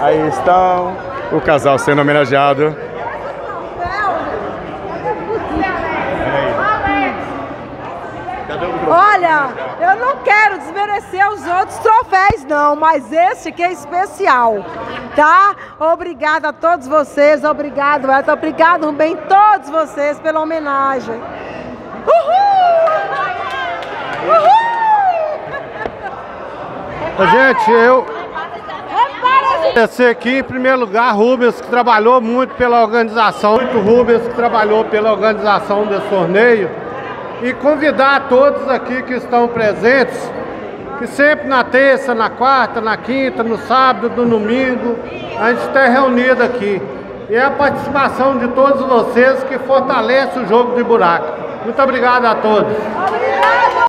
Aí estão o casal sendo homenageado. Olha, eu não quero desmerecer os outros troféus não, mas esse aqui é especial, tá? Obrigada a todos vocês, obrigado Elton, obrigado Rubem, todos vocês pela homenagem. Uhul! Uhul! Gente, eu agradecer aqui em primeiro lugar Rubens, que trabalhou muito pela organização, Rubens que trabalhou pela organização desse torneio, e convidar todos aqui que estão presentes, que sempre na terça, na quarta, na quinta, no sábado, no domingo, a gente está reunido aqui. E é a participação de todos vocês que fortalece o jogo de buraco. Muito obrigado a todos.